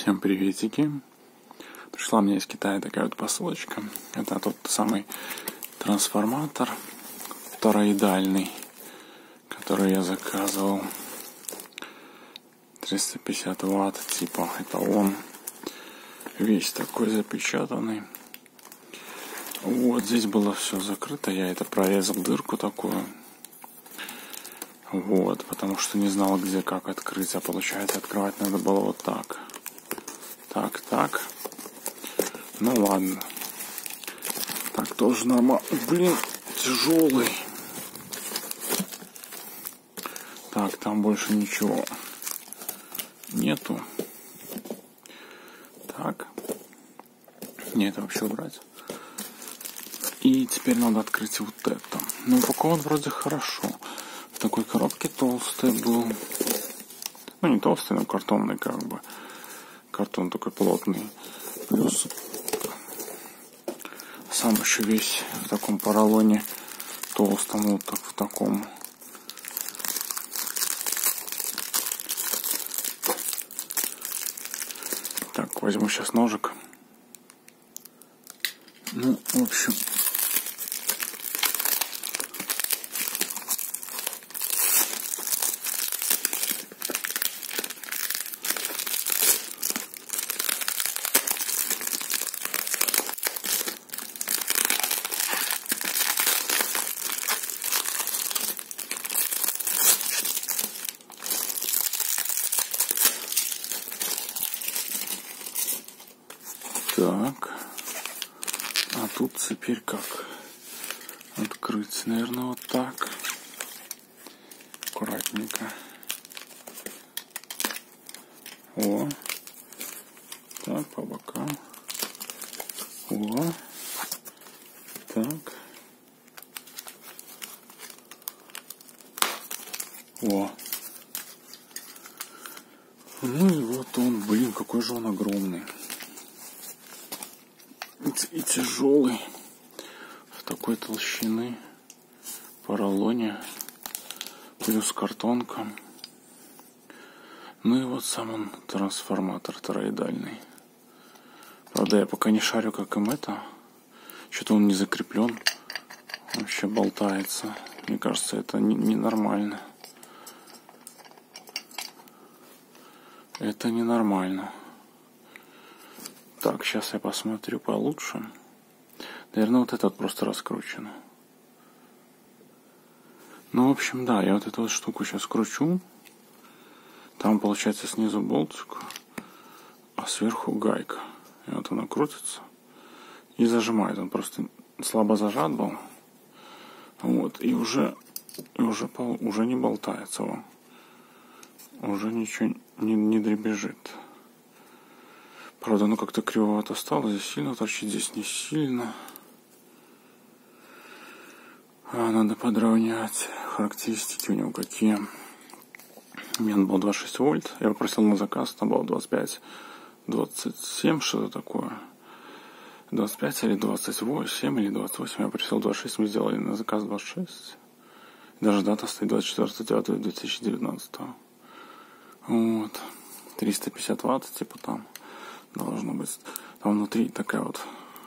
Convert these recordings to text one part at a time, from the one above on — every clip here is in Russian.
Всем приветики. Пришла мне из Китая такая вот посылочка. Это тот самый трансформатор тороидальный, который я заказывал. 350 ватт типа. Это он. Весь такой запечатанный. Вот здесь было все закрыто. Я это прорезал дырку такую. Вот, потому что не знал, где как открыть. А получается, открывать надо было вот так. Так. Ну ладно. Так, тоже нормально. Блин, тяжелый. Так, там больше ничего нету. Так. Не, это вообще убрать. И теперь надо открыть вот это. Ну, упакован вроде хорошо. В такой коробке толстый был. Ну, не толстый, но картонный как бы. Картон такой плотный. Плюс сам еще весь в таком поролоне толстом, вот так в таком. Так, возьму сейчас ножик. Ну, в общем... Так, а тут теперь как открыть? Наверное, вот так. Аккуратненько. О, так, по бокам. О, так. О. Ну и вот он, блин, какой же он огромный. И тяжелый, в такой толщины, поролоне, плюс картонка. Ну и вот сам он, трансформатор тороидальный. Правда, я пока не шарю, как им это. Что-то он не закреплен, вообще болтается. Мне кажется, это ненормально. Это ненормально. Так, сейчас я посмотрю получше. Наверное, вот этот просто раскручен. Ну, в общем, да, я вот эту вот штуку сейчас кручу. Там, получается, снизу болтик, а сверху гайка. И вот она крутится и зажимает. Он просто слабо зажат был. Вот, и уже не болтается он. Уже ничего не дребезжит. Правда, ну как-то кривовато стало. Здесь сильно торчит, здесь не сильно. Надо подровнять. Характеристики у него какие. У меня был 26 вольт. Я попросил на заказ, там было 25, 27, что-то такое. 25 или 28 или 28. Я просил 26, мы сделали на заказ 26. Даже дата стоит 24.09.2019. Вот. 350 ватт, типа там. Должно быть. Там внутри такая вот,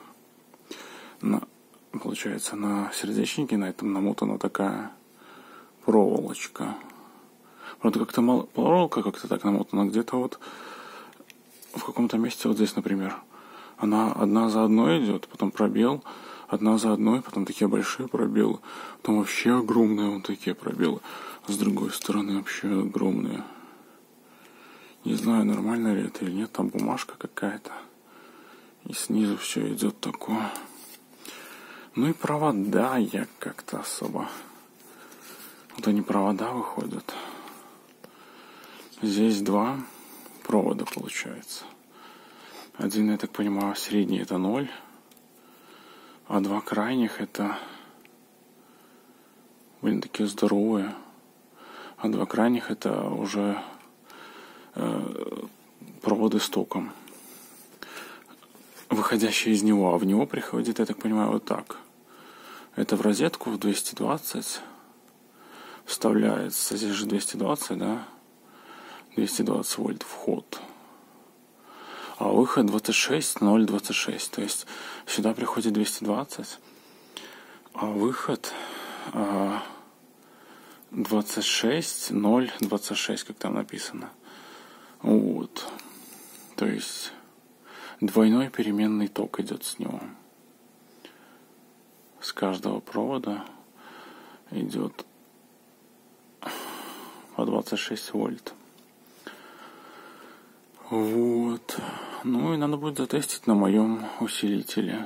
получается, на сердечнике на этом намотана такая проволочка. Правда, как-то мало, проволока как-то так намотана. Где-то вот в каком-то месте, вот здесь, например, она одна за одной идет, потом пробел, одна за одной, потом такие большие пробелы, потом вообще огромные вот такие пробелы, с другой стороны вообще огромные. Не знаю, нормально ли это или нет, там бумажка какая-то. И снизу все идет такое. Ну и провода я как-то особо... Вот они провода выходят. Здесь два провода получается. Один, я так понимаю, средний это 0. А два крайних это... Блин, такие здоровые. А два крайних это уже... проводы с током, выходящие из него, а в него приходит, я так понимаю, вот так. Это в розетку в 220 вставляется, здесь же 220, да, 220 вольт вход. а выход 26,026. То есть сюда приходит 220, а выход 26,026, как там написано. Вот. То есть двойной переменный ток идет с него. С каждого провода идет по 26 вольт. Вот. Ну и надо будет затестить на моем усилителе.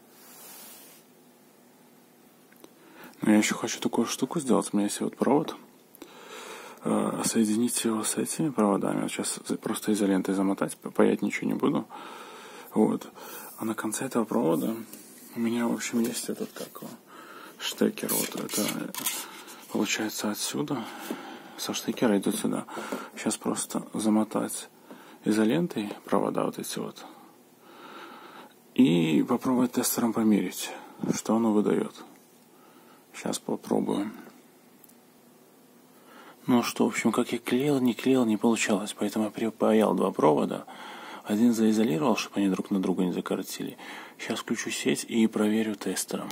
Но я еще хочу такую штуку сделать. У меня есть вот провод. Соединить его с этими проводами. Вот сейчас просто изолентой замотать, паять ничего не буду. Вот. А на конце этого провода у меня, в общем, есть этот штекер. Вот это получается отсюда. Со штекера идет сюда. Сейчас просто замотать изолентой провода вот эти вот. И попробовать тестером померить, что оно выдает. Сейчас попробуем. Ну что, в общем, как я клеил, не получалось. Поэтому я припаял два провода. Один заизолировал, чтобы они друг на друга не закоротили. Сейчас включу сеть и проверю тестером.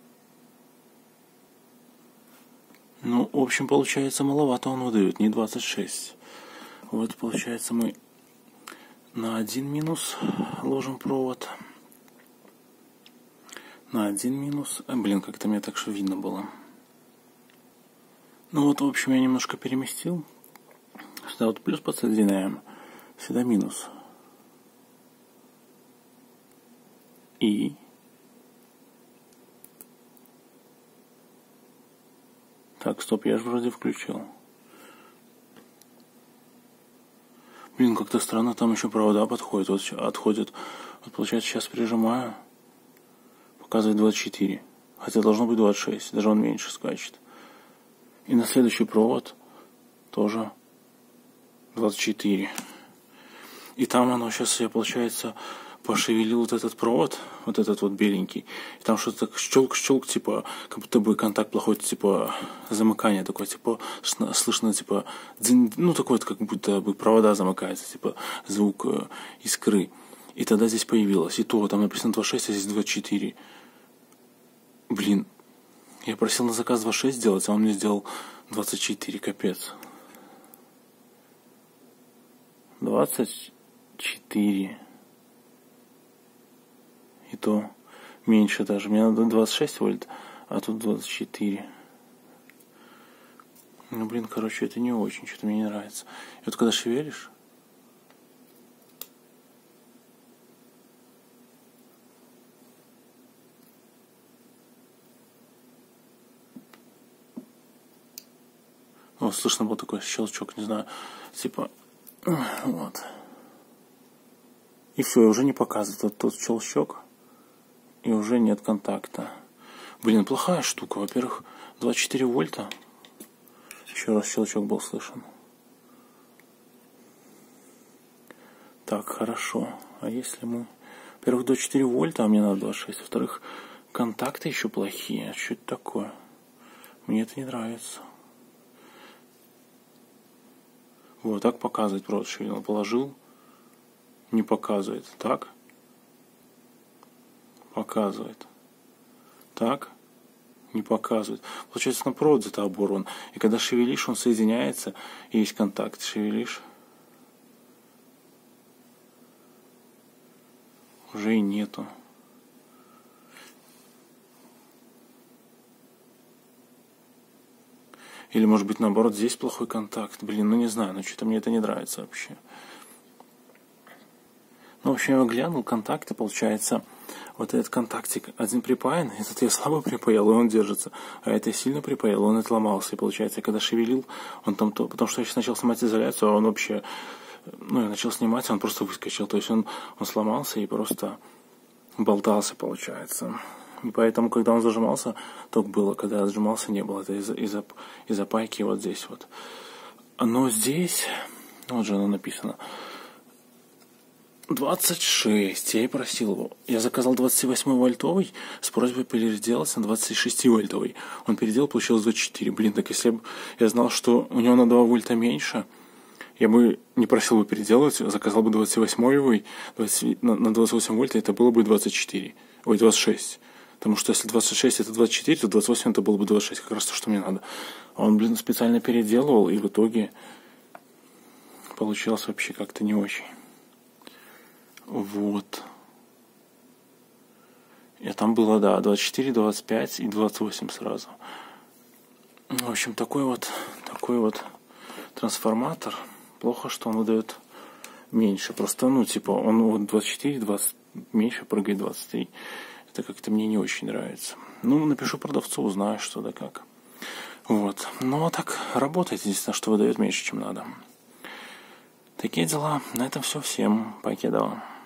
Ну, в общем, получается, маловато он выдает, не 26. Вот, получается, мы на один минус ложим провод. На один минус. Блин, как-то мне так что видно было. Ну вот, в общем, я немножко переместил. Сюда вот плюс подсоединяем. Сюда минус. И... Так, стоп, я же вроде включил. Блин, как-то странно, там еще провода подходят. Вот отходят. Вот получается, сейчас прижимаю. Показывает 24. Хотя должно быть 26. Даже он меньше скачет. И на следующий провод тоже 24. И там оно сейчас, я, получается, пошевелил вот этот провод, вот этот вот беленький. И там что-то так щелк-щелк, типа, как будто бы контакт плохой, типа, замыкание такое, типа, слышно, типа, ну, такой вот, как будто бы провода замыкаются, типа, звук искры. И тогда здесь появилось. И то, там написано 26, а здесь 24. Блин, я просил на заказ 26 сделать, а он мне сделал 24, капец. 24. И то меньше даже. Мне надо 26 вольт, а тут 24. Ну, блин, короче, это не очень, что-то мне не нравится. И вот когда шевелишь... Вот, слышно был такой щелчок, не знаю, типа, вот. И все, и уже не показывает вот тот щелчок, и уже нет контакта. Блин, плохая штука. Во-первых, 24 вольта. Еще раз щелчок был слышен. Так, хорошо. А если мы... Во-первых, 24 вольта, а мне надо 26. Во-вторых, контакты еще плохие. А что это такое? Мне это не нравится. Вот, так показывает провод шевелил. Положил. Не показывает. Так. Показывает. Так. Не показывает. Получается, на провод где-то оборван. И когда шевелишь, он соединяется. И есть контакт. Шевелишь. Уже и нету. Или, может быть, наоборот, здесь плохой контакт. Блин, ну не знаю, но что-то мне это не нравится вообще. Ну, в общем, я глянул, контакты, получается, вот этот контактик один припаян, этот я слабо припаял, и он держится. А это я сильно припаял, он отломался. И получается, я когда шевелил, он там то... Потому что я сейчас начал снимать изоляцию, а он вообще... Ну, я начал снимать, он просто выскочил. То есть он сломался и просто болтался, получается. И поэтому, когда он зажимался, ток было, когда я сжимался, не было. Это из-за пайки вот здесь вот. Но здесь, вот же оно написано, 26. Я и просил его. Я заказал 28-вольтовый с просьбой переделать на 26-вольтовый. Он переделал, получилось 24. Блин, так если бы я знал, что у него на 2 вольта меньше, Я бы не просил бы переделывать, заказал бы 28-й, на 28 вольт это было бы 24. Ой, 26. Потому что если 26 это 24, то 28 это было бы 26. Как раз то, что мне надо. А он, специально переделывал, и в итоге получилось вообще как-то не очень. Вот. И там было, да, 24, 25 и 28 сразу. В общем, такой вот трансформатор. Плохо, что он выдает меньше. Просто, он вот 24, 20 меньше прыгает 23. Это как-то мне не очень нравится. Напишу продавцу, узнаю, что да как. Вот. А так работает, единственное, что выдает меньше, чем надо. Такие дела. На этом все. Всем покедова.